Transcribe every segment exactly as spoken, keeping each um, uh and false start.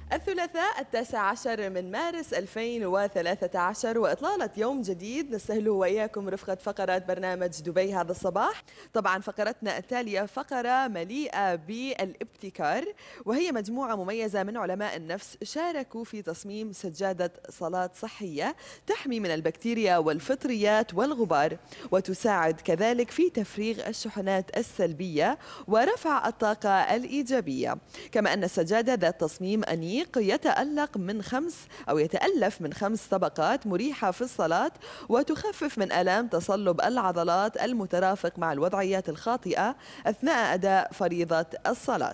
الثلاثاء التاسع عشر من مارس ألفين وثلاثة عشر وإطلالة يوم جديد نستهله وإياكم رفقة فقرات برنامج دبي هذا الصباح. طبعا فقرتنا التالية فقرة مليئة بالابتكار، وهي مجموعة مميزة من علماء النفس شاركوا في تصميم سجادة صلاة صحية تحمي من البكتيريا والفطريات والغبار، وتساعد كذلك في تفريغ الشحنات السلبية ورفع الطاقة الإيجابية. كما أن السجادة ذات تصميم أنيق يتألق من خمس أو يتألف من خمس طبقات مريحة في الصلاة، وتخفف من آلام تصلب العضلات المترافق مع الوضعيات الخاطئة أثناء أداء فريضة الصلاة.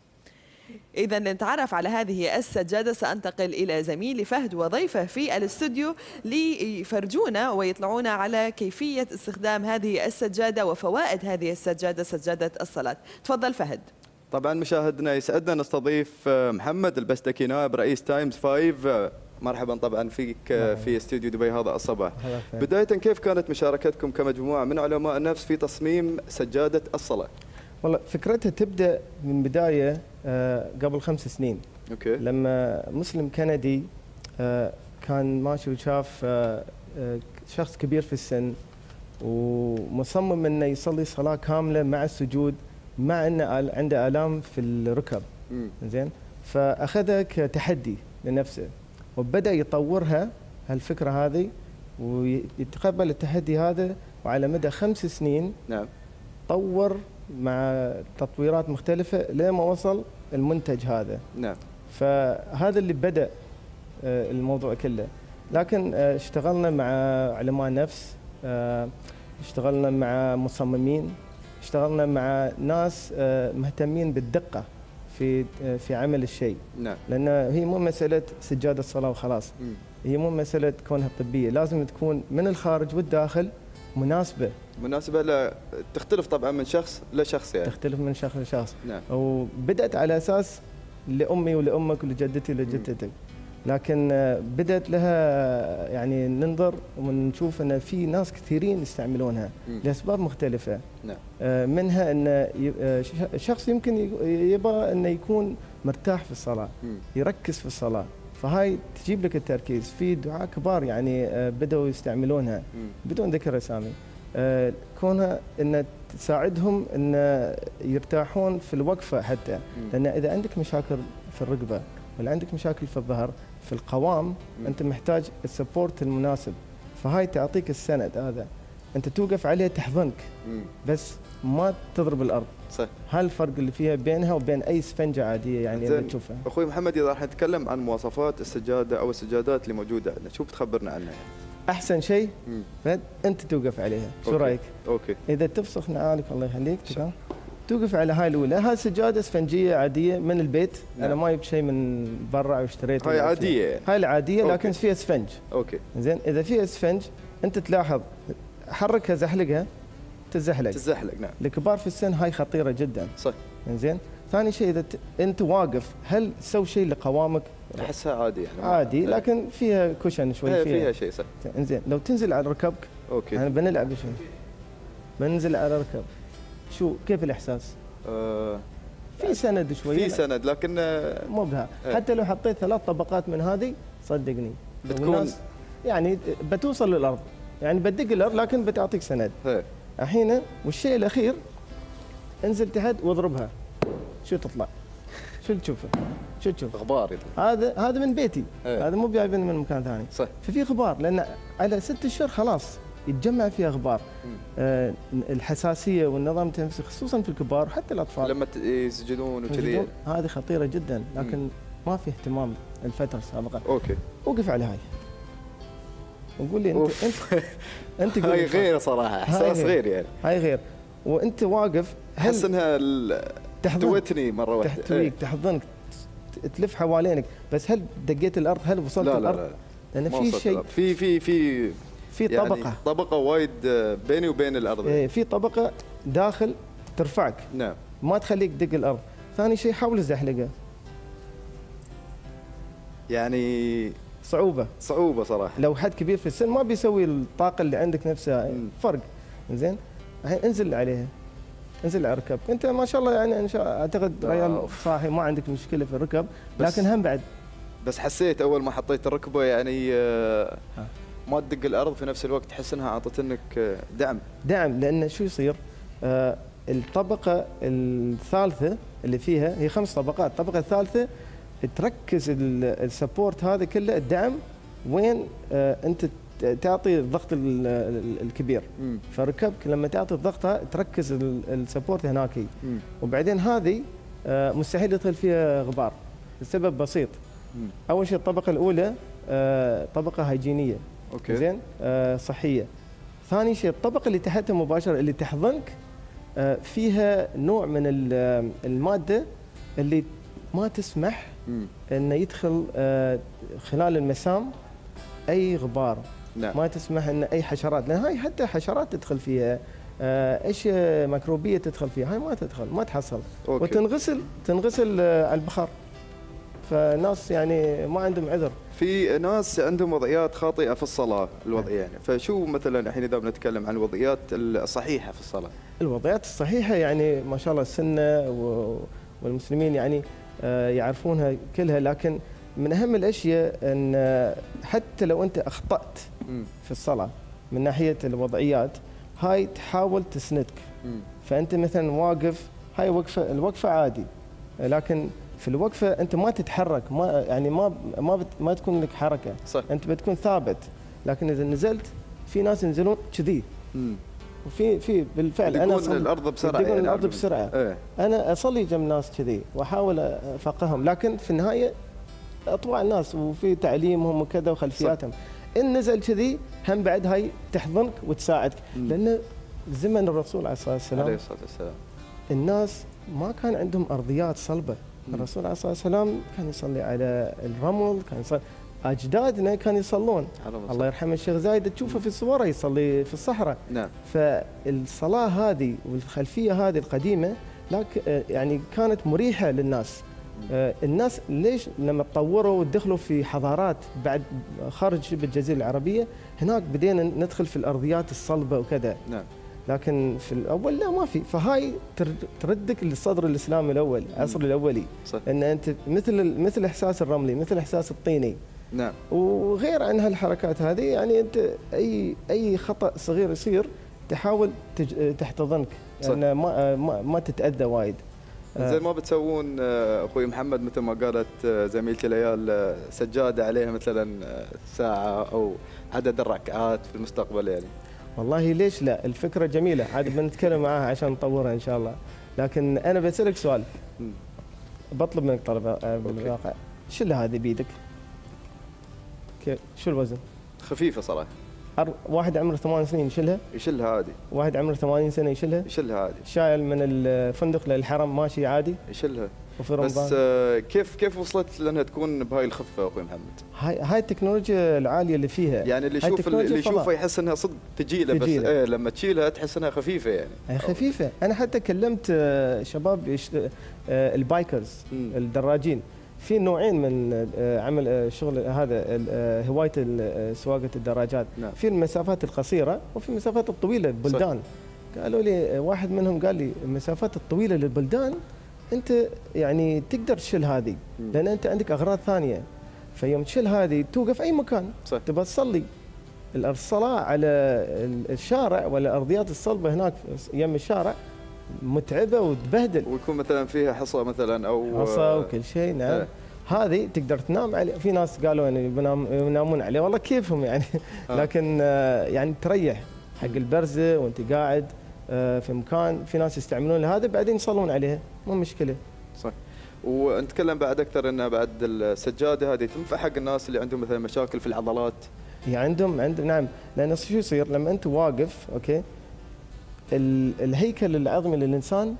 إذا نتعرف على هذه السجادة سأنتقل إلى زميلي فهد وضيفه في الاستوديو ليفرجونا ويطلعونا على كيفية استخدام هذه السجادة وفوائد هذه السجادة، سجادة الصلاة. تفضل فهد. طبعا مشاهدنا يسعدنا نستضيف محمد البستكي نائب رئيس تايمز فايف. مرحبا طبعا فيك في استوديو دبي هذا الصباح. بداية كيف كانت مشاركتكم كمجموعة من علماء النفس في تصميم سجادة الصلاة؟ والله فكرتها تبدأ من بداية قبل خمس سنين. أوكي. لما مسلم كندي كان ماشي وشاف شخص كبير في السن ومصمم انه يصلي صلاة كاملة مع السجود مع انه عنده آلام في الركب. زين، فاخذها كتحدي لنفسه وبدأ يطورها هالفكرة هذه ويتقبل التحدي هذا، وعلى مدى خمس سنين نعم طور مع تطويرات مختلفة لما وصل المنتج هذا. نعم. فهذا اللي بدأ الموضوع كله، لكن اشتغلنا مع علماء نفس، اشتغلنا مع مصممين، اشتغلنا مع ناس مهتمين بالدقة في في عمل الشيء. نعم. لأن هي مو مسألة سجادة الصلاة وخلاص. م. هي مو مسألة كونها طبية، لازم تكون من الخارج والداخل مناسبة. مناسبة لا تختلف طبعا من شخص لشخص يعني. تختلف من شخص لشخص. نعم. وبدأت على أساس لأمي ولأمك ولجدتي ولجدتك، لكن بدأت لها يعني ننظر ونشوف أن في ناس كثيرين يستعملونها م. لأسباب مختلفة. نعم. منها أن شخص يمكن يبغى أنه يكون مرتاح في الصلاة، م. يركز في الصلاة، فهاي تجيب لك التركيز. في دعاة كبار يعني بدأوا يستعملونها م. بدون ذكر أسامي، كونها أن تساعدهم أن يرتاحون في الوقفة حتى. م. لأن إذا عندك مشاكل في الرقبة ولا عندك مشاكل في الظهر في القوام، م. أنت محتاج السبورت المناسب، فهاي تعطيك السند هذا، أنت توقف عليه تحضنك م. بس ما تضرب الأرض. صح. هالفرق اللي فيها بينها وبين أي سفنجة عادية يعني اللي تشوفها. أخوي محمد إذا راح نتكلم عن مواصفات السجادة أو السجادات اللي موجودة عندنا، شو بتخبرنا عنها يعني؟ أحسن شيء أنت توقف عليها، شو أوكي. رأيك؟ أوكي. إذا تفسخ نعالك الله يخليك تمام، توقف على هاي الأولى. هاي سجادة اسفنجية عادية من البيت. نعم. أنا ما جبت شيء من برا واشتريته. هاي عادية يعني. هاي العادية لكن فيها اسفنج. أوكي. زين، إذا فيها اسفنج أنت تلاحظ حركها زحلقها تزحلق. تزحلق نعم. الكبار في السن هاي خطيرة جدا. صح. زين، ثاني شيء إذا أنت واقف هل تسوي شيء لقوامك؟ أحسها عادي يعني. عادي لكن فيها كوشن شوي. فيها, فيها شيء صح. زين، لو تنزل على ركبك. أوكي. أنا بنلعب شوي. بننزل على ركب. شو كيف الإحساس؟ أه في سند شوي. في سند لكن مو بها. اه. حتى لو حطيت ثلاث طبقات من هذه صدقني بتكون يعني بتوصل للأرض، يعني بتدق الأرض لكن بتعطيك سند. الحين والشيء الأخير انزل تحت واضربها، شو تطلع؟ شو تشوفه؟ شو تشوف؟ غبار. هذا هذا من بيتي. هذا مو جايبينه من مكان ثاني. صح. ففي غبار لأن على ست اشهر خلاص يتجمع فيها غبار. آه الحساسيه والنظام التنفسي خصوصا في الكبار وحتى الاطفال لما يسجدون وكذي هذه خطيره جدا، لكن مم. ما في اهتمام الفتره السابقه. اوكي. وقف على هاي وقول لي انت أوف. انت انت قول هاي غير صراحه، احساس غير يعني. هاي غير وانت واقف احس انها تحتوتني مره واحده. تحتويك تحضنك تلف حوالينك، بس هل دقيت الارض؟ هل وصلت لا الارض؟ لا لا لان في شيء في في في في طبقة يعني طبقة وايد بيني وبين الأرض. إيه في طبقة داخل ترفعك. نعم. ما تخليك تدق الأرض. ثاني شيء حاول الزحلقة. يعني صعوبة. صعوبة صراحة. لو حد كبير في السن ما بيسوي الطاقة اللي عندك نفسها. مم. فرق. زين. الحين انزل عليها. انزل على ركبك، أنت ما شاء الله يعني إن شاء اعتقد ريال صاحي ما عندك مشكلة في الركب، لكن هم بعد بس حسيت اول ما حطيت الركبه يعني آه ما تدق الارض في نفس الوقت، تحس انها اعطت لك دعم. دعم، لان شو يصير؟ آه الطبقه الثالثه اللي فيها هي خمس طبقات، الطبقه الثالثه تركز السبورت هذا كله الدعم وين آه انت تعطي الضغط الكبير. مم. فركبك لما تعطي الضغط تركز السبورت هناك. مم. وبعدين هذه آه مستحيل يدخل فيها غبار لسبب بسيط. مم. اول شيء الطبقه الاولى آه طبقه هيجينيه. اوكي. زين آه صحيه. ثاني شيء الطبقه اللي تحتها مباشره اللي تحضنك آه فيها نوع من الماده اللي ما تسمح مم. انه يدخل آه خلال المسام اي غبار. نعم. ما تسمح ان اي حشرات، لان هاي حتى حشرات تدخل فيها آه ايش ميكروبيه تدخل فيها، هاي ما تدخل ما تحصل. أوكي. وتنغسل تنغسل آه على البخار. فناس يعني ما عندهم عذر. في ناس عندهم وضعيات خاطئه في الصلاه الوضعيه يعني، فشو مثلا الحين اذا بنتكلم عن الوضعيات الصحيحه في الصلاه؟ الوضعيات الصحيحه يعني ما شاء الله السنه والمسلمين يعني آه يعرفونها كلها، لكن من اهم الاشياء ان حتى لو انت اخطات في الصلاه من ناحيه الوضعيات هاي تحاول تسندك. فانت مثلا واقف، هاي وقفه الوقفه عادي، لكن في الوقفه انت ما تتحرك، ما يعني ما ما بت ما تكون لك حركه. صح. انت بتكون ثابت، لكن اذا نزلت في ناس ينزلون كذي. وفي في بالفعل انا يدقون الارض بسرعه يدقون يعني الارض بسرعه. ايه. انا اصلي جنب ناس كذي واحاول افقههم، لكن في النهايه اطوع الناس وفي تعليمهم وكذا وخلفياتهم. ان نزل كذي هم بعد هاي تحضنك وتساعدك. مم. لان زمن الرسول عليه الصلاه والسلام عليه الصلاه والسلام الناس ما كان عندهم ارضيات صلبه. مم. الرسول عليه الصلاه والسلام كان يصلي على الرمل، كان يصلي اجدادنا كانوا يصلون. الله يرحمه الشيخ زايد تشوفه في صوره يصلي في الصحراء. نعم. فالصلاه هذه والخلفيه هذه القديمه لكن يعني كانت مريحه للناس. آه الناس ليش لما تطوروا ودخلوا في حضارات بعد خارج شبه الجزيره العربيه هناك بدينا ندخل في الارضيات الصلبه وكذا. نعم. لكن في الاول لا ما في، فهاي تردك للصدر الاسلامي الاول، العصر الاولي. صح. ان انت مثل مثل احساس الرملي، مثل احساس الطيني. نعم. وغير عن هالحركات هذه يعني انت اي اي خطا صغير يصير تحاول تحتضنك، لان يعني ما ما, ما تتاذى وايد. زين ما بتسوون اخوي محمد مثل ما قالت زميلتي ليال سجاده عليها مثلا ساعه او عدد الركعات في المستقبل يعني؟ والله ليش لا، الفكره جميله، عاد بنتكلم معاها عشان نطورها ان شاء الله. لكن انا بسالك سؤال، بطلب منك طلب بالواقع، شيلها هذه بيدك. كيف شو الوزن؟ خفيفه صراحه. واحد عمره ثمان سنين يشيلها؟ يشيلها عادي. واحد عمره ثمانين سنه يشيلها؟ يشيلها عادي. شايل من الفندق للحرم ماشي عادي؟ يشيلها. وفي رمضان. بس آه كيف كيف وصلت لانها تكون بهاي الخفه اخوي محمد؟ هاي هاي التكنولوجيا العاليه اللي فيها. يعني اللي يشوف اللي يشوفه يحس انها صدق ثقيله، بس ايه لما تشيلها تحس انها خفيفه يعني. هي خفيفه، انا حتى كلمت شباب يشت... البايكرز الدراجين، في نوعين من عمل شغل هذا هوايه سواقه الدراجات. نعم. في المسافات القصيره وفي المسافات الطويله للبلدان. قالوا لي واحد منهم قال لي المسافات الطويله للبلدان انت يعني تقدر تشيل هذه، لان انت عندك اغراض ثانيه، فيوم تشيل هذه توقف اي مكان. صح. تبغى تصلي الصلاه على الشارع ولا الارضيات الصلبه هناك يم الشارع متعبه وتبهدل، ويكون مثلا فيها حصى مثلا او حصى وكل شيء. نعم. اه. هذه تقدر تنام عليه، في ناس قالوا يعني ينامون عليه، والله كيفهم يعني. اه. لكن يعني تريح حق البرزه وانت قاعد في مكان، في ناس يستعملون هذا بعدين يصلون عليها مو مشكله. صح. ونتكلم بعد اكثر انه بعد السجاده هذه تنفع حق الناس اللي عندهم مثلا مشاكل في العضلات. هي عندهم عندهم نعم، لان شو يصير لما انت واقف اوكي الهيكل العظمي للانسان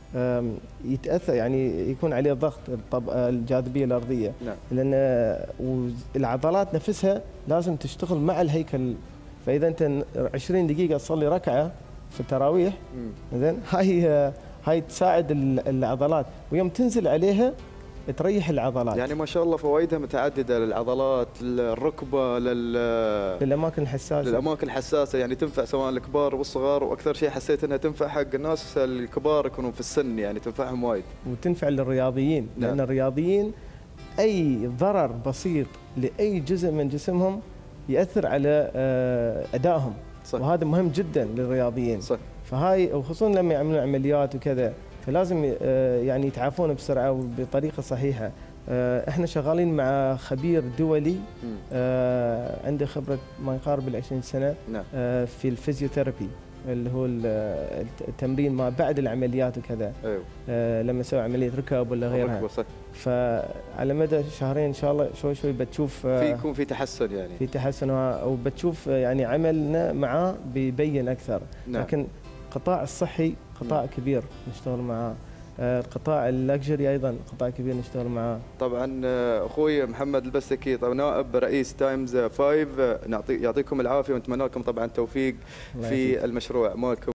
يتاثر، يعني يكون عليه ضغط الجاذبيه الارضيه. نعم. لان العضلات نفسها لازم تشتغل مع الهيكل، فاذا انت عشرين دقيقه تصلي ركعه في التراويح زين هاي هاي تساعد العضلات، ويوم تنزل عليها تريح العضلات. يعني ما شاء الله فوائدها متعدده للعضلات، للركبه، لل للاماكن الحساسه. للاماكن الحساسه يعني تنفع سواء الكبار والصغار، واكثر شيء حسيت انها تنفع حق الناس الكبار يكونوا في السن، يعني تنفعهم وايد. وتنفع للرياضيين. نعم. لان الرياضيين اي ضرر بسيط لاي جزء من جسمهم ياثر على ادائهم. صح. وهذا مهم جدا للرياضيين. صح. فهاي وخصوصا لما يعملون عمليات وكذا، فلازم يعني يتعافون بسرعه وبطريقه صحيحه. احنا شغالين مع خبير دولي عنده خبره ما يقارب العشرين سنه. نعم. في الفيزيوثيرابي اللي هو التمرين ما بعد العمليات وكذا. ايوه. لما سوى عمليه ركب ولا غيرها. صح. فعلى مدى شهرين ان شاء الله شوي شوي بتشوف في يكون في تحسن، يعني في تحسن، وبتشوف يعني عملنا معاه بيبين اكثر. نعم. لكن القطاع الصحي قطاع كبير نشتغل معاه، القطاع اللكجري ايضا قطاع كبير نشتغل معاه. طبعا اخوي محمد البستكي طبعا نائب رئيس تايمز فايف، نعطي يعطيكم العافيه ونتمنى لكم طبعا التوفيق في المشروع مالكم.